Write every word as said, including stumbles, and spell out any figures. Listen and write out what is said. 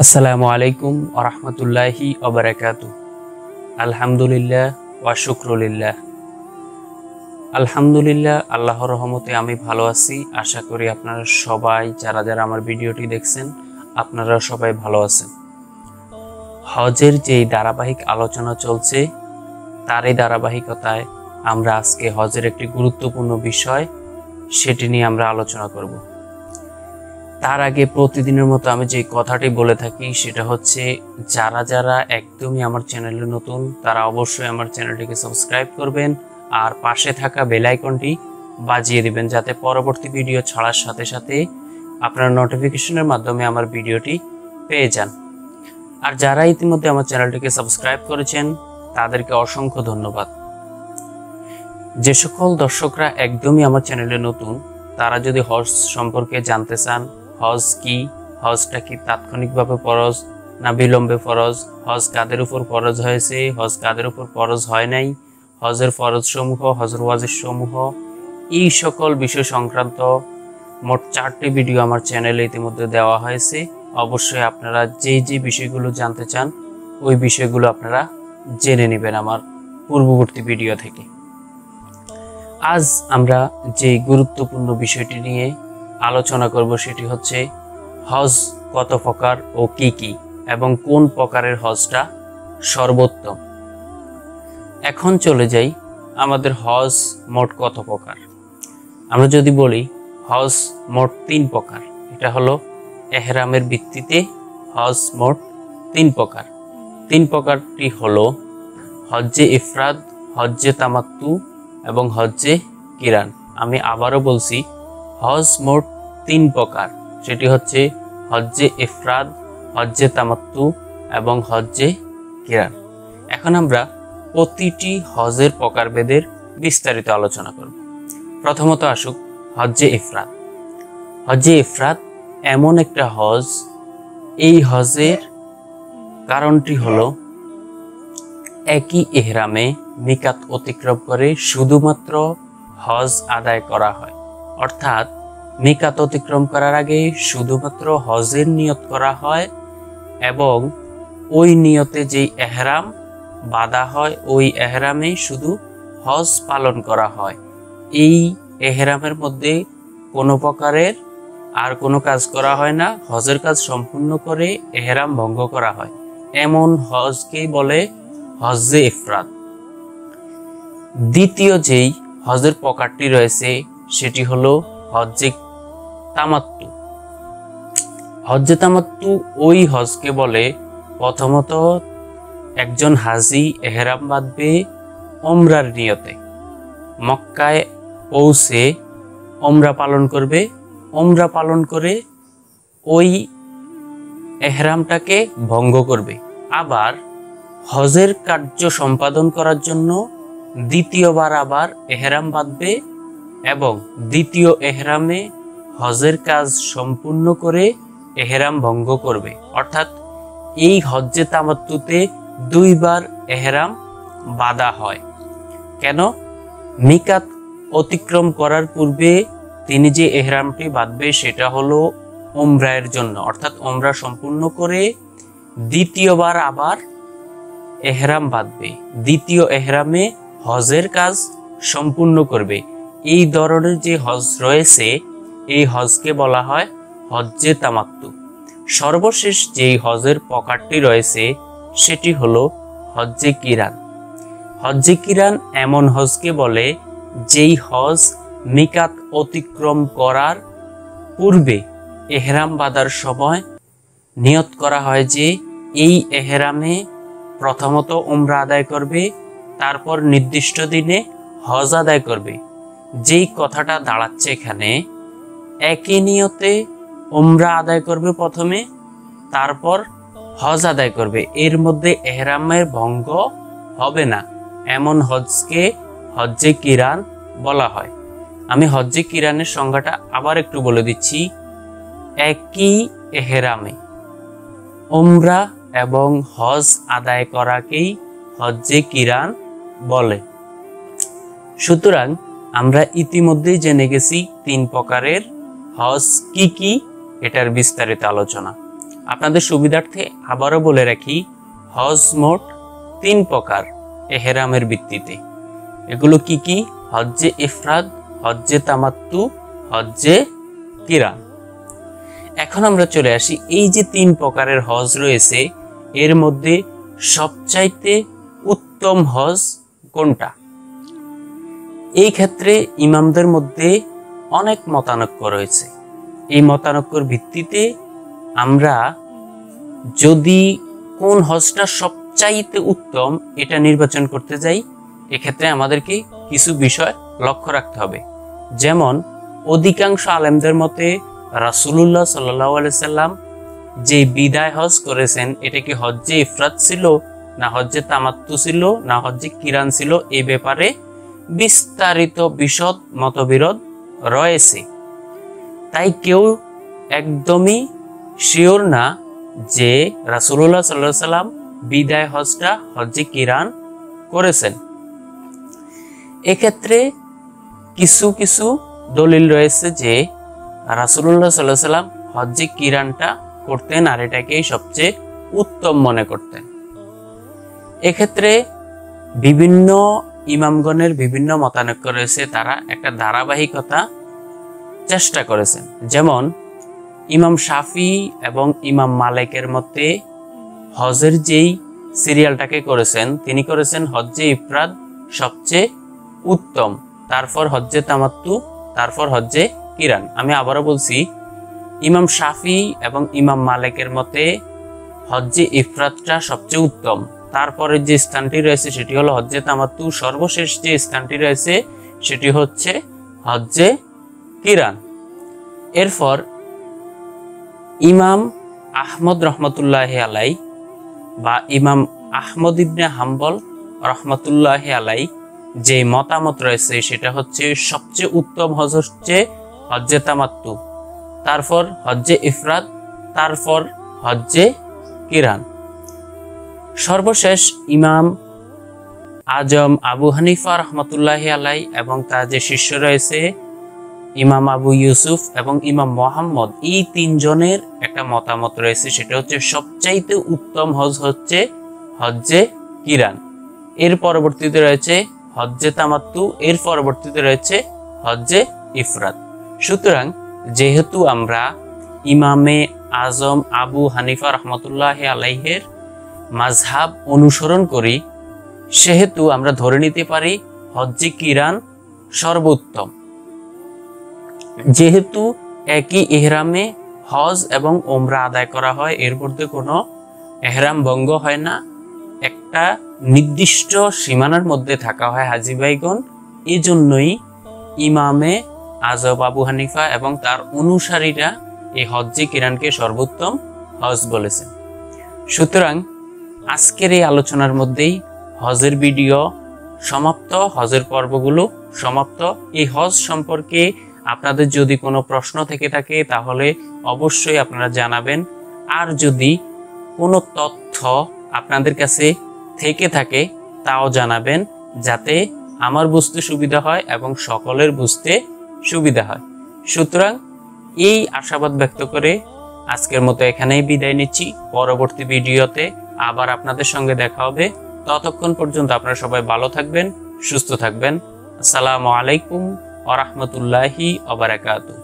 আসসালামু আলাইকুম ওয়া রাহমাতুল্লাহি ওয়া বারাকাতুহু। আলহামদুলিল্লাহ ওয়া শুকরুলিল্লাহ। আলহামদুলিল্লাহ, আল্লাহর রহমতে আমি ভালো আছি। আশা করি আপনারা সবাই যারা যারা আমার ভিডিওটি দেখছেন আপনারা সবাই ভালো আছেন। হজের যে ধারাবাহিক আলোচনা চলছে তারই ধারাবাহিকতায় আমরা আজকে হজের একটি গুরুত্বপূর্ণ বিষয় সেটি নিয়ে আমরা আলোচনা করব। তার আগে প্রতিদিনের মতো আমি যে কথাটি বলে থাকি সেটা হচ্ছে, যারা যারা একদমই আমার চ্যানেলে নতুন তারা অবশ্যই আমার চ্যানেলটিকে সাবস্ক্রাইব করবেন আর পাশে থাকা বেল আইকনটি বাজিয়ে দিবেন, যাতে পরবর্তী ভিডিও ছাড়ার সাথে সাথে আপনার নোটিফিকেশনের মাধ্যমে আমার ভিডিওটি পেয়ে যান। আর যারা ইতিমধ্যে আমার চ্যানেলটিকে সাবস্ক্রাইব করেছেন তাদেরকে অসংখ্য ধন্যবাদ। যে সকল দর্শকরা একদমই আমার চ্যানেলে নতুন তারা যদি হজ সম্পর্কে জানতে চান, হজ কি, হজটা কি তাৎক্ষণিকভাবে ফরজ না বিলম্বে ফরজ, হজ কাদের উপর ফরজ হয়েছে, হজ কাদের উপর ফরজ হয় নাই, হজের ফরজ সমূহ, হজের ওয়াজিব সমূহ, এই সকল বিষয় সংক্রান্ত মোট চারটি ভিডিও আমার চ্যানেলে ইতিমধ্যে দেওয়া হয়েছে। অবশ্যই আপনারা যে যে বিষয়গুলো জানতে চান ওই বিষয়গুলো আপনারা জেনে নেবেন আমার পূর্ববর্তী ভিডিও থেকে। আজ আমরা যে গুরুত্বপূর্ণ বিষয়টি নিয়ে আলোচনা করব সেটি হচ্ছে হজ কত প্রকার ও কি কি এবং কোন প্রকারের হজটা সর্বোত্তম। এখন চলে যাই আমাদের হজ মোট কত প্রকার। আমরা যদি বলি হজ মোট তিন প্রকার, এটা হলো এহরামের ভিত্তিতে হজ মোট তিন প্রকার। তিন প্রকারটি হলো হজ্জে ইফরাদ, হজ্জে তামাত্তু এবং হজ্জে কিরান। আমি আবারও বলছি, হজ মোট তিন প্রকার, সেটি হচ্ছে হজ্জে ইফরাদ, হজ্জে তামাত্তু এবং হজ্জে কিরান। এখন আমরা প্রতিটি হজের প্রকারভেদের বিস্তারিত আলোচনা করব। প্রথমত আসুক হজ্জে ইফরাদ। হজ্জে ইফরাদ এমন একটা হজ, এই হজের কারণটি হলো একই ইহরামে মিকাত অতিক্রম করে শুধুমাত্র হজ আদায় করা হয়। অর্থাৎ মিকাত অতিক্রম করার আগে শুধুমাত্র হজের নিয়ত করা হয় এবং ওই নিয়তে যেই এহরাম বাঁধা হয় ওই এহরামে শুধু হজ পালন করা হয়। এই এহরামের মধ্যে কোনো প্রকারের আর কোনো কাজ করা হয় না, হজের কাজ সম্পূর্ণ করে এহরাম ভঙ্গ করা হয়। এমন হজকেই বলে হজ্জে ইফরাদ। দ্বিতীয় যেই হজের প্রকারটি রয়েছে সেটি হলো হজ্জে তামাত্তু। হজ্জে তামাত্তু ওই হজকে বলে, প্রথমত একজন হাজি এহরাম বাঁধবে ওমরার নিয়তে, মক্কায় পৌঁছে ওমরা পালন করবে, ওমরা পালন করে ওই এহরামটাকে ভঙ্গ করবে। আবার হজের কার্য সম্পাদন করার জন্য দ্বিতীয়বার আবার এহরাম বাঁধবে এবং দ্বিতীয় এহরামে হজের কাজ সম্পূর্ণ করে এহরাম ভঙ্গ করবে। অর্থাৎ এই হজ্জে তামাত্তুতে দুইবার এহরাম বাঁধা হয়। কেন? মিকাত অতিক্রম করার পূর্বে তিনি যে এহরামটি বাঁধবে সেটা হলো ওমরায়ের জন্য, অর্থাৎ ওমরা সম্পূর্ণ করে দ্বিতীয়বার আবার এহরাম বাঁধবে, দ্বিতীয় এহরামে হজের কাজ সম্পূর্ণ করবে। এই ধরনের যে হজ রয়েছে এই হজকে বলা হয় হজ্জে তামাত্তু। সর্বশেষ যেই হজের প্রকারটি রয়েছে সেটি হলো হজ্জে কিরান। হজ্জে কিরান এমন হজকে বলে যেই হজ মিকাত অতিক্রম করার পূর্বে এহরাম বাঁধার সময় নিয়ত করা হয় যে এই এহরামে প্রথমত উমরা আদায় করবে, তারপর নির্দিষ্ট দিনে হজ আদায় করবে। যেই কথাটা দাঁড়াচ্ছে এখানে, একই নিয়তে উমরা আদায় করবে প্রথমে, তারপর হজ আদায় করবে, এর মধ্যে এহরামের ভঙ্গ হবে না। এমন হজকে হজ্জে কিরান বলা হয়। আমি হজ্জে কিরানের সংজ্ঞাটা আবার একটু বলে দিচ্ছি। একই এহরামে উমরা এবং হজ আদায় করাকেই হজ্জে কিরান বলে। সুতরাং আমরা ইতিমধ্যেই জেনে গেছি তিন প্রকারের হজ কি কি, এটার বিস্তারিত আলোচনা। আপনাদের সুবিধার্থে আবারও বলে রাখি, হজ মোট তিন প্রকার এহরামের ভিত্তিতে। এগুলো কি কি? হজ্জে ইফরাদ, হজ্জে তামাত্তু, হজ্জে কিরান। এখন আমরা চলে আসি, এই যে তিন প্রকারের হজ রয়েছে এর মধ্যে সবচাইতে উত্তম হজ কোনটা? এই ক্ষেত্রে ইমামদের মধ্যে অনেক মতানৈক্য রয়েছে। এই মতানৈক্যর ভিত্তিতে আমরা যদি কোন হজটা সবচাইতে উত্তম এটা নির্বাচন করতে যাই, এক্ষেত্রে আমাদেরকে কিছু বিষয় লক্ষ্য রাখতে হবে। যেমন অধিকাংশ আলেমদের মতে রাসূলুল্লাহ সাল্লাল্লাহু আলাইহি সাল্লাম যে বিদায় হজ করেছেন এটা কি হজ্জে ইফরাদ ছিল, না হজ্জে তামাত্তু ছিল, না হজ্জে কিরান ছিল, এই ব্যাপারে বিস্তারিত বিশদ মতবিরোধ রয়েছে। তাই কেউ একদমই শিওর না যে রাসূলুল্লাহ সাল্লাল্লাহু আলাইহি সাল্লাম বিদায় হজটা হজ্জে কিরান করেছেন। এক্ষেত্রে কিছু কিছু দলিল রয়েছে যে রাসূলুল্লাহ সাল্লাল্লাহু আলাইহি সাল্লাম হজ্জে কিরানটা করতেন আর এটাকেই সবচেয়ে উত্তম মনে করতেন। এক্ষেত্রে বিভিন্ন ইমামগণের বিভিন্ন মতানৈক্য রয়েছে, তারা একটা ধারাবাহিকতা চেষ্টা করেছেন। যেমন ইমাম শাফি এবং ইমাম মালিকের মতে হজের যেই সিরিয়ালটাকে করেছেন তিনি করেছেন হজ্জে ইফরাদ সবচেয়ে উত্তম, তারপর হজ্জে তামাত্তু, তারপর হজ্জে কিরান। আমি আবারও বলছি, ইমাম শাফি এবং ইমাম মালিকের মতে হজ্জে ইফরাদটা সবচেয়ে উত্তম, তারপরে যে স্থানটি রয়েছে সেটি হলো হজ্জে তামাত্তু, সর্বশেষ যে স্থানটি রয়েছে সেটি হচ্ছে হজ্জে কিরান। এরপর ইমাম আহমদ রহমতুল্লাহি আলাই বা ইমাম আহমদ ইবনে হাম্বল রহমতুল্লাহি আলাই যে মতামত রয়েছে সেটা হচ্ছে সবচেয়ে উত্তম হজ হচ্ছে হজ্জে তামাত্তু, তারপর হজ্জে ইফরাদ, তারপর হজ্জে কিরান। সর্বশেষ ইমাম আজম আবু হানিফা রহমতুল্লাহি আলাই এবং তার যে শিষ্য রয়েছে ইমাম আবু ইউসুফ এবং ইমাম মোহাম্মদ, এই তিনজনের একটা মতামত রয়েছে, সেটা হচ্ছে সবচাইতে উত্তম হজ হচ্ছে হজ্জে কিরান। এর পরবর্তীতে রয়েছে হজ্জে তামাত্তু, এর পরবর্তীতে রয়েছে হজ্জে ইফরাদ। সুতরাং যেহেতু আমরা ইমামে আজম আবু হানিফা রহমতুল্লাহি আলাইহের মাযহাব অনুসরণ করি, সেহেতু আমরা ধরে নিতে পারি হজ্জে কিরান সর্বোত্তম। যেহেতু একই ইহরামে হজ এবং ওমরা আদায় করা হয়, এর মধ্যে কোনো ইহরাম ভঙ্গ হয় না, একটা নির্দিষ্ট সীমানার মধ্যে থাকা হয় হাজী ভাইগণ, এই জন্যই ইমামে আজম আবু হানিফা এবং তার অনুসারীরা এই হজ্জে কিরানকে সর্বোত্তম হজ বলেছেন। সুতরাং আজকের এই আলোচনার মধ্যেই হজের ভিডিও সমাপ্ত, হজের পর্বগুলো সমাপ্ত। এই হজ সম্পর্কে আপনাদের যদি কোনো প্রশ্ন থেকে থাকে তাহলে অবশ্যই আপনারা জানাবেন, আর যদি কোনো তথ্য আপনাদের কাছে থেকে থাকে তাও জানাবেন, যাতে আমার বুঝতে সুবিধা হয় এবং সকলের বুঝতে সুবিধা হয়। সুতরাং এই আশাবাদ ব্যক্ত করে আজকের মতো এখানেই বিদায় নিচ্ছি। পরবর্তী ভিডিওতে আবার আপনাদের সঙ্গে দেখা হবে। ততক্ষণ পর্যন্ত আপনারা সবাই ভালো থাকবেন, সুস্থ থাকবেন। আসসালামু আলাইকুম ওয়া রাহমাতুল্লাহি ওয়া বারাকাতুহু।